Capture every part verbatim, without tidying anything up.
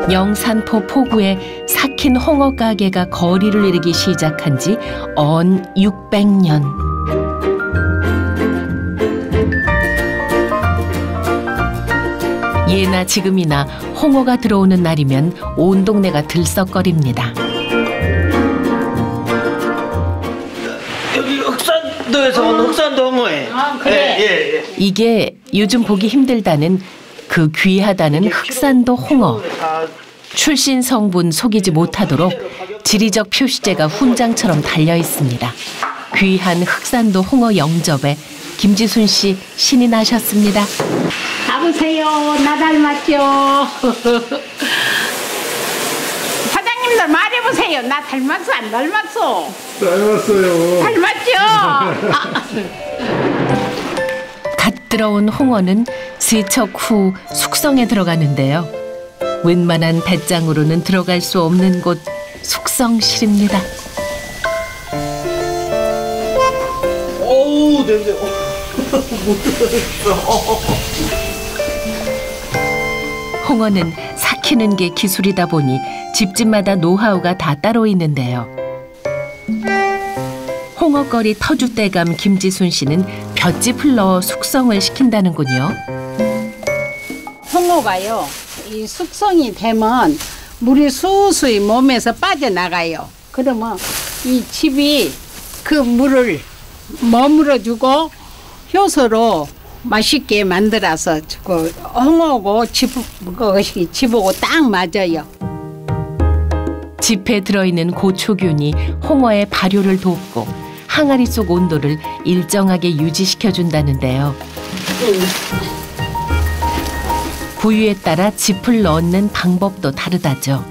영산포 포구에 삭힌 홍어 가게가 거리를 이루기 시작한 지 언 육백 년. 예나 지금이나 홍어가 들어오는 날이면 온 동네가 들썩거립니다. 여기 흑산도에서 온 흑산도 홍어예요. 아, 그래? 예, 예, 예. 이게 요즘 보기 힘들다는 그 귀하다는 흑산도 홍어. 출신 성분 속이지 못하도록 지리적 표시제가 훈장처럼 달려 있습니다. 귀한 흑산도 홍어 영접에 김지순 씨 신이 나셨습니다. 가보세요. 나 닮았죠? 사장님들 말해보세요. 나 닮았어 안 닮았어? 닮았어요. 닮았죠? 아. 갓 들어온 홍어는 세척 후 숙성에 들어가는데요. 웬만한 배짱으로는 들어갈 수 없는 곳 숙성실입니다. 어우 냄새. 못 들어갔어. 홍어는 삭히는 게 기술이다 보니 집집마다 노하우가 다 따로 있는데요. 홍어거리 터줏대감 김지순 씨는 볏짚을 넣어 숙성을 시킨다는군요. 홍어가요. 이 숙성이 되면 물이 수수히 몸에서 빠져나가요. 그러면 이 즙이 그 물을 머물어주고 효소로 맛있게 만들어서 그 홍어고 즙, 그것이 즙하고 딱 맞아요. 즙에 들어있는 고초균이 홍어의 발효를 돕고 항아리 속 온도를 일정하게 유지시켜준다는데요. 음. 부위에 따라 즙을 넣는 방법도 다르다죠.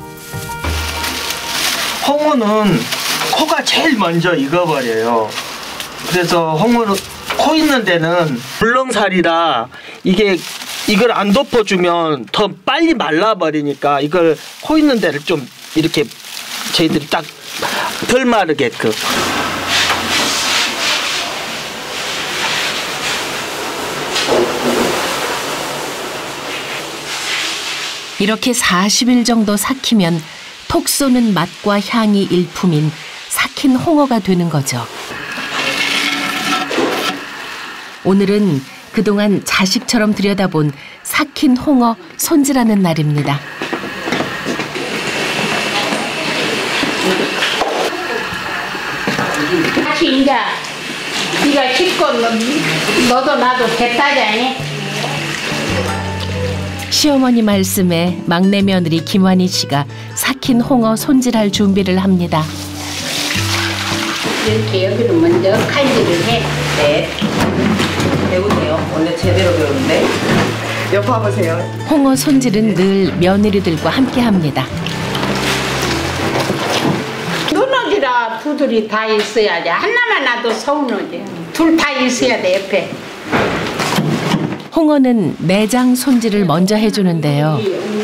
홍어는 코가 제일 먼저 익어버려요. 그래서 홍어는 코 있는 데는 물렁살이라 이게 이걸 안 덮어주면 더 빨리 말라버리니까 이걸 코 있는 데를 좀 이렇게 저희들이 딱 덜 마르게끔. 이렇게 사십 일 정도 삭히면 톡 쏘는 맛과 향이 일품인 삭힌 홍어가 되는 거죠. 오늘은 그동안 자식처럼 들여다본 삭힌 홍어 손질하는 날입니다. 같이 이제 네가 씻고 너도 나도 됐다자니. 시어머니 말씀에 막내 며느리 김환희 씨가 삭힌 홍어 손질할 준비를 합니다. 이렇게 여기를 먼저 칼질을 해. 네. 배우세요. 원래 제대로 배우는데. 옆 봐보세요. 홍어 손질은 늘 며느리들과 함께 합니다. 누누지라 두들이 다 있어야지. 하나만 놔도 서운하지. 둘 다 있어야 돼 옆에. 홍어는 내장 손질을 먼저 해주는데요.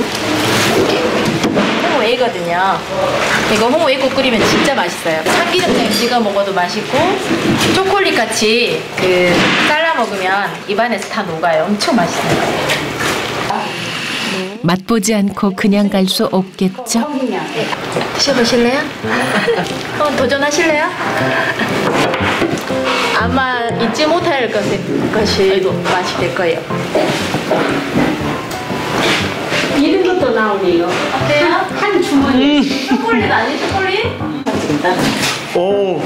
홍어회거든요. 이거 홍어회국 끓이면 진짜 맛있어요. 참기름장 찍어 먹어도 맛있고 초콜릿 같이 그 잘라 먹으면 입안에서 다 녹아요. 엄청 맛있어요. 맛보지 않고 그냥 갈 수 없겠죠? 드셔보실래요? 한번 도전하실래요? 아마 잊지 못할 것이, 것이 맛이 될 거예요. 이런 것도 나오네요. 어때요? 한 주머니. 음. 초콜릿 아니 초콜릿? 오.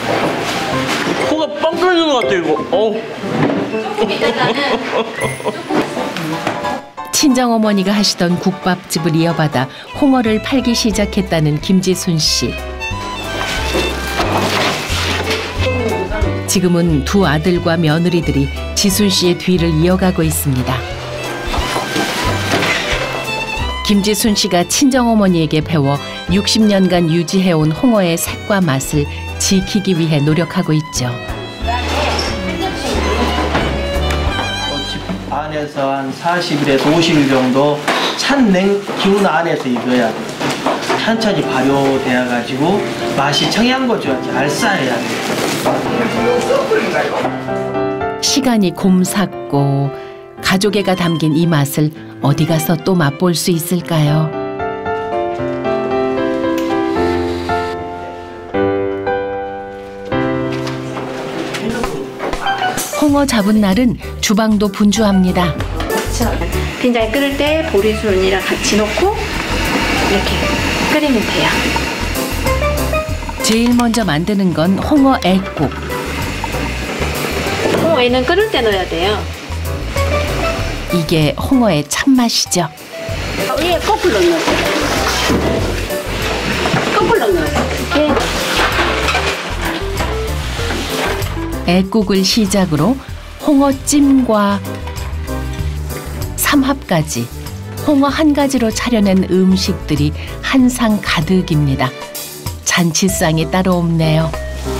코가 빵 뚫리는 것 같아 이거. 어. 조금 이따가는 친정어머니가 하시던 국밥집을 이어받아 홍어를 팔기 시작했다는 김지순 씨. 지금은 두 아들과 며느리들이 지순 씨의 뒤를 이어가고 있습니다. 김지순 씨가 친정어머니에게 배워 육십 년간 유지해온 홍어의 색과 맛을 지키기 위해 노력하고 있죠. 집 안에서 한 사십 일에서 오십 일 정도 찬 냉 기운 안에서 익어야 돼요. 천천히 발효되어 가지고 맛이 청양고추같이 알싸해야 돼요. 시간이 곰삭고 가족애가 담긴 이 맛을 어디 가서 또 맛볼 수 있을까요? 홍어 잡은 날은 주방도 분주합니다. 그렇죠. 된장이 끓을 때 보리순이랑 같이 넣고 이렇게 끓이면 돼요. 제일 먼저 만드는 건 홍어 애국. 홍어에는 끓을 때 넣어야 돼요. 이게 홍어의 참맛이죠. 위에 거꾸로 넣어. 거꾸로 넣어. 이렇게. 애국을 시작으로 홍어찜과 삼합까지 홍어 한 가지로 차려낸 음식들이 한 상 가득입니다. 잔치상이 따로 없네요.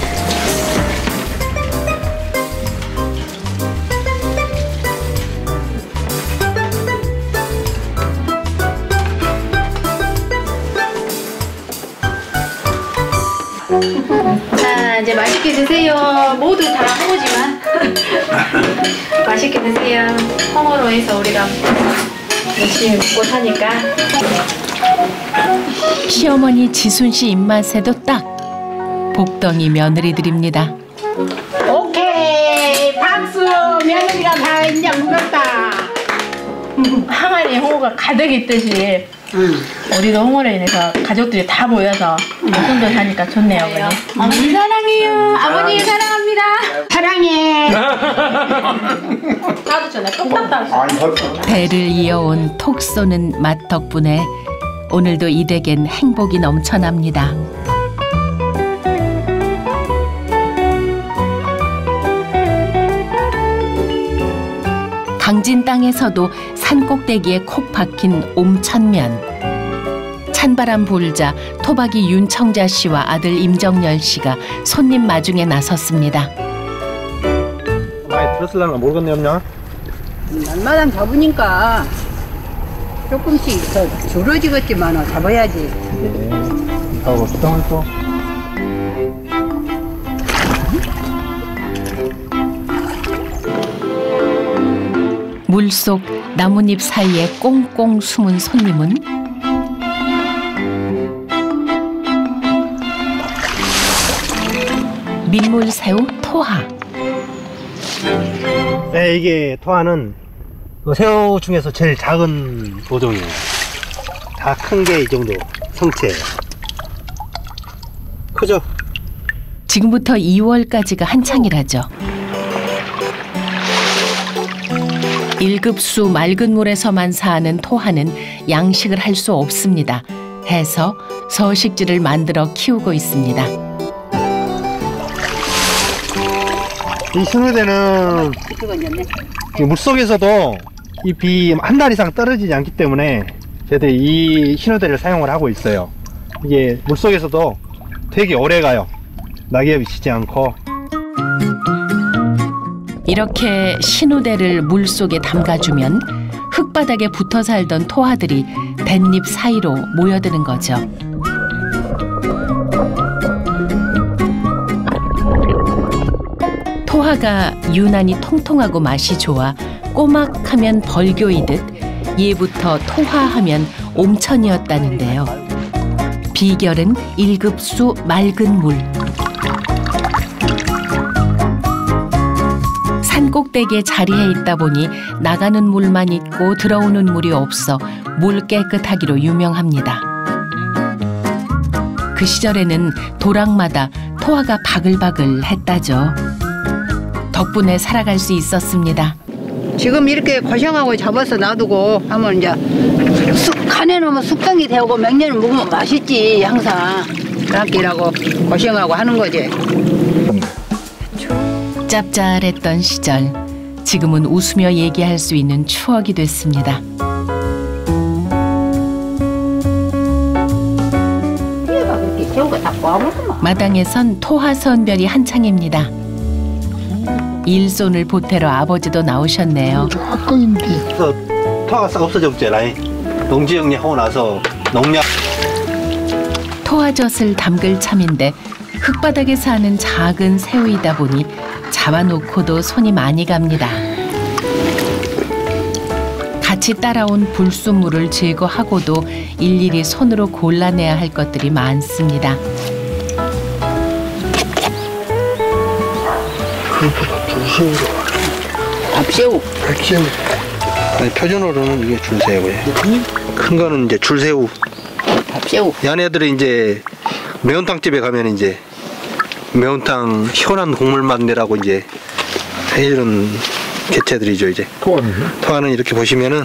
자, 이제 맛있게 드세요. 모두 다 홍어지만 맛있게 드세요. 홍어로 해서 우리가 열심히 먹고 사니까. 시어머니 지순 씨 입맛에도 딱 복덩이 며느리들입니다. 오케이 박수. 며느리가 다 인정 먹었다. 항아리에 홍어가 가득 있듯이 응. 우리도 홍어로 인해서 가족들이 다 모여서 손도 사니까 좋네요. 어머니. 어머니 사랑해요. 아버님 사랑합니다. 사랑해. 나도 전에 똑같다. 대를 이어온 톡 쏘는 맛 덕분에 오늘도 이 댁엔 행복이 넘쳐납니다. 강진 땅에서도 산꼭대기에 콕 박힌 옴천면. 찬바람 불자 토박이 윤청자 씨와 아들 임정열 씨가 손님 마중에 나섰습니다. 많이 들었을라나 모르겠네, 엄냐? 날마다 잡으니까 조금씩 더 줄어지겠지만 잡아야지. 네. 하고 수당을 또. 물속 나뭇잎 사이에 꽁꽁 숨은 손님은 민물새우 토하. 네, 이게 토하는 그 새우 중에서 제일 작은 도종이에요. 다 큰 게 이 정도 성체예요. 크죠? 지금부터 이월까지가 한창이라죠. 일 급수 맑은 물에서만 사는 토하는 양식을 할 수 없습니다. 해서 서식지를 만들어 키우고 있습니다. 이 신우대는 물속에서도 이 비 한 달 이상 떨어지지 않기 때문에 저희들이 이 신우대를 사용을 하고 있어요. 이게 물속에서도 되게 오래 가요. 낙엽이 지지 않고. 이렇게 신우대를 물속에 담가주면 흙바닥에 붙어 살던 토하들이 댄잎 사이로 모여드는 거죠. 토하가 유난히 통통하고 맛이 좋아 꼬막하면 벌교이듯 예부터 토하하면 옴천이었다는데요. 비결은 일 급수 맑은 물. 산꼭대기에 자리해 있다 보니 나가는 물만 있고 들어오는 물이 없어 물 깨끗하기로 유명합니다. 그 시절에는 도랑마다 토하가 바글바글 했다죠. 덕분에 살아갈 수 있었습니다. 지금 이렇게 고생하고 잡아서 놔두고 하면 이제 쑥 간에 넣으면 숙성이 되고 몇 년을 먹으면 맛있지 항상. 그렇게 일하고 고생하고 하는 거지. 짭짤했던 시절, 지금은 웃으며 얘기할 수 있는 추억이 됐습니다. 마당에선 토하 선별이 한창입니다. 일손을 보태러 아버지도 나오셨네요. 그래서 토하가 싹 없어졌잖아. 농지정리하고 나서 농약. 토하젓을 담글 참인데 흙바닥에 사는 작은 새우이다 보니 잡아놓고도 손이 많이 갑니다. 같이 따라온 불순물을 제거하고도 일일이 손으로 골라내야 할 것들이 많습니다. 그것보다 두 시간 밥새우. 백새우. 아니, 표준어로는 이게 줄새우예요. 큰 거는 이제 줄새우. 밥새우. 얘네들이 이제 매운탕 집에 가면 이제 매운탕 시원한 국물 맛내라고 이제 해주는 개체들이죠. 이제 토하는 토하는 이렇게 보시면은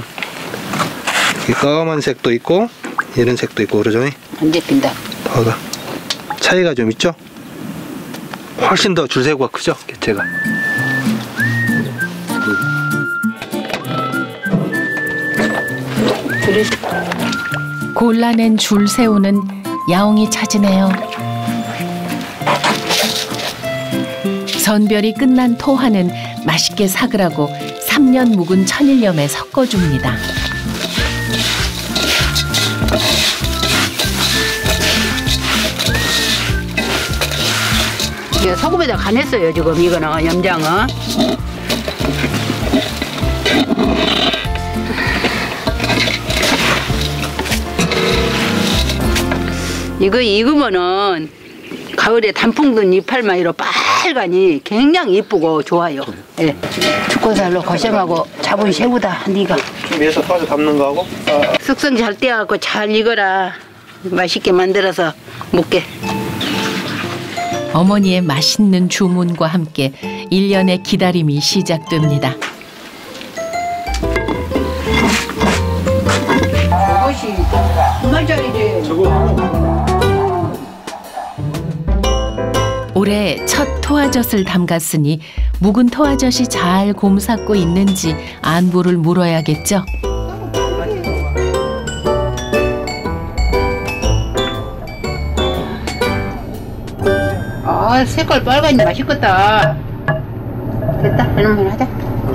까만 색도 있고 이런 색도 있고 그러죠. 안 잡힌다. 토하가 차이가 좀 있죠. 훨씬 더 줄새우가 크죠, 개체가. 그래. 골라낸 줄새우는 야옹이 찾으네요. 선별이 끝난 토하는 맛있게 삭으라고 삼 년 묵은 천일염에 섞어줍니다. 이게 소금에다 간했어요 지금 이거는 염장은. 이거 익으면은 가을에 단풍 든 이팔마이로 빨간이 굉장히 이쁘고 좋아요. 예. 죽고살로 고생하고 잡은 새우다 네가. 위에서 빠져 담는 거하고. 아. 숙성 잘 떼어갖고 잘 익어라. 맛있게 만들어서 먹게. 어머니의 맛있는 주문과 함께 일 년의 기다림이 시작됩니다. 이것이 얼마짜리지? 올해 첫 토화젓을 담갔으니 묵은 토화젓이 잘 곰삭고 있는지 안부를 물어야겠죠. 아 색깔 빨간이 맛있겠다. 됐다 이놈만 하자.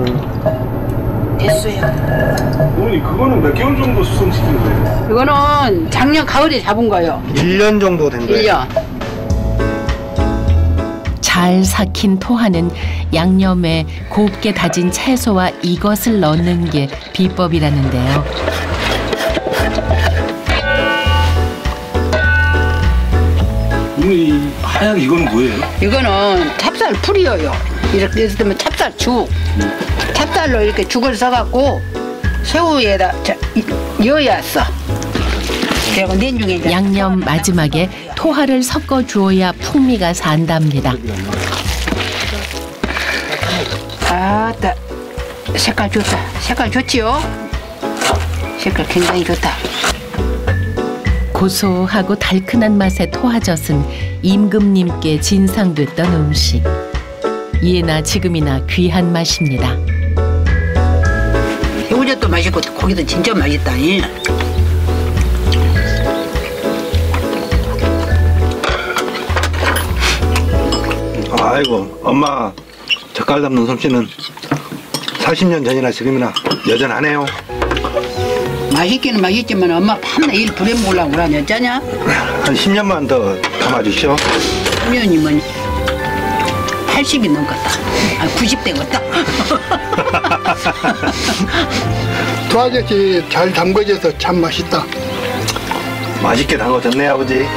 됐어요. 어머니 그거는 몇 개월 정도 수성시킨 거예요? 이거는 작년 가을에 잡은 거예요. 일 년 정도 된 거예요. 일 년. 잘 삭힌 토하는 양념에 곱게 다진 채소와 이것을 넣는 게 비법이라는데요. 이 하얀 이건 뭐예요? 이거는 찹쌀 풀이에요. 이렇게 해서 되면 찹쌀 죽. 찹쌀로 이렇게 죽을 써갖고 새우에다 여야 써. 그리고 냉중에 이제 양념 마지막에 토하를 섞어 주어야 풍미가 산답니다. 아따 색깔 좋다. 색깔 좋지요? 색깔 굉장히 좋다. 고소하고 달큰한 맛의 토화젓은 임금님께 진상됐던 음식. 예나 지금이나 귀한 맛입니다. 새우젓도 맛있고 고기도 진짜 맛있다. 예. 아이고 엄마 젓갈 담는 솜씨는 사십 년 전이나 지금이나 여전하네요. 맛있기는 맛있지만 엄마 밤낮 일 부려 먹으려고 그러냐 짜냐? 한 십 년만 더 담아주시오. 십 년이면 팔십이 넘겠다. 아 구십 되겠다. 토화젓이 잘 담궈져서 참 맛있다. 맛있게 담궈졌네 아버지.